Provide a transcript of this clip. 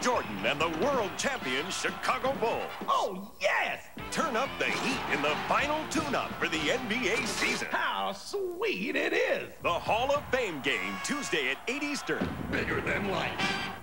Jordan and the world champion Chicago Bulls. Oh, yes! Turn up the heat in the final tune-up for the NBA season. How sweet it is! The Hall of Fame game, Tuesday at 8 Eastern. Bigger than life.